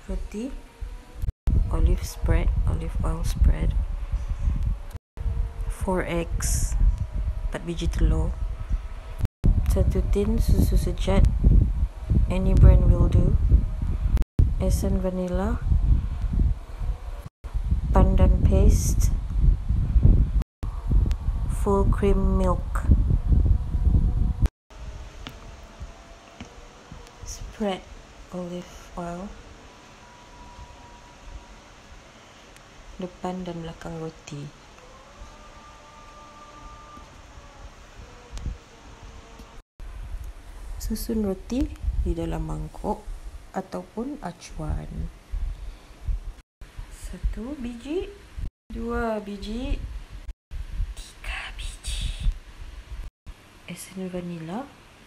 roti, olive oil spread, 4 eggs, 4 biji telur, 1 tin susu sejat, any brand will do, esen vanilla, pandan paste, full cream milk. Spread olive oil depan dan belakang roti. Susun roti di dalam mangkuk ataupun acuan. 1 biji, 2 biji, 3 biji. Esen vanila,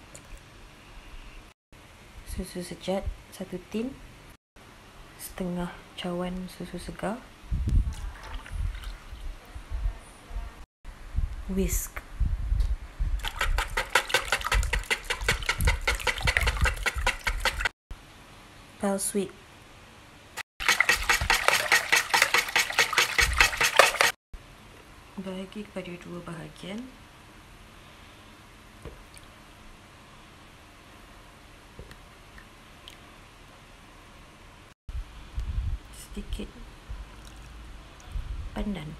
susu sejat 1 tin, setengah cawan susu segar, whisk. Pale sweet. Bahagi kepada 2 bahagian. Sedikit pandan.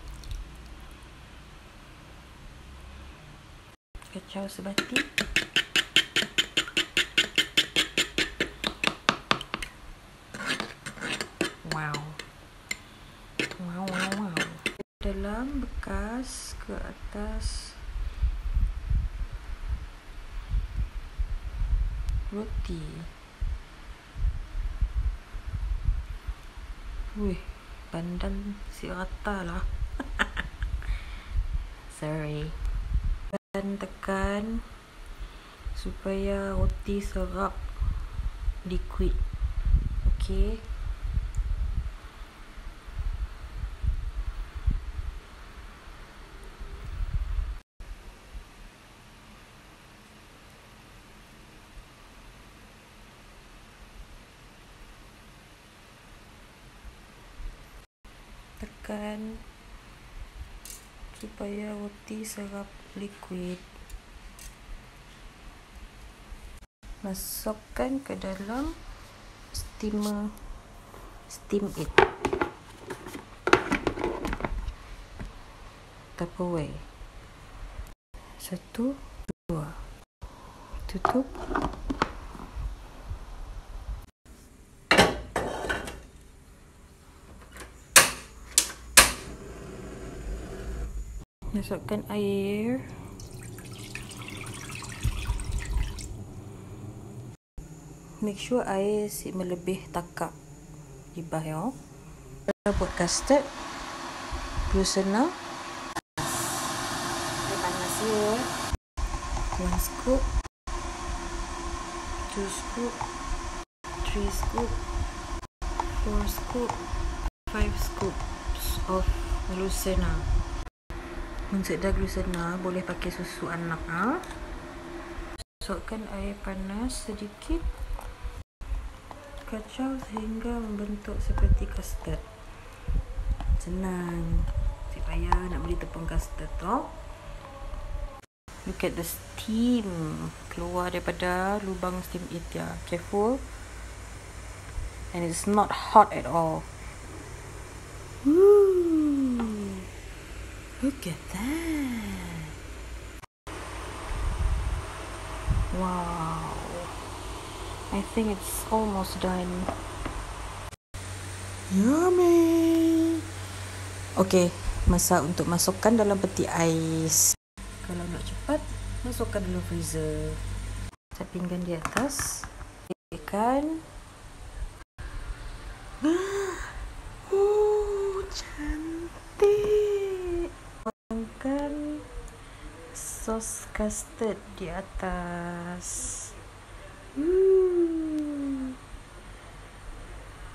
Kacau sebati. Wow. Dalam bekas ke atas roti. Wih, pandan si rata lah. Sorry. Tekan supaya roti serap liquid. Okay. Tekan supaya roti serap liquid. Masukkan ke dalam steamer. Steam it. Tupperware. 1, 2. Tutup. Masukkan air. Make sure air melebih takak di bawah. Buat custard, glucena. Air panas ya. 1 scoop, 2 scoop, 3 scoop, 4 scoop, 5 scoops of glucena. Untuk dah glucena, boleh pakai susu anak. Masukkan air panas sedikit. Kacau sehingga membentuk seperti custard. Senang. Tak payah nak beli tepung custard tu. Look at the steam keluar daripada lubang steam it ya. Careful. And it's not hot at all. Ooh. Look at that. Wow. I think it's almost done. Yummy. Okay, masa untuk masukkan dalam peti ais. Kalau nak cepat, masukkan dalam freezer. Saya pinggan di atas. Ikan. Cantik. Tuangkan sos custard di atas.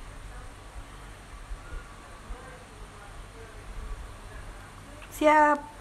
Siap.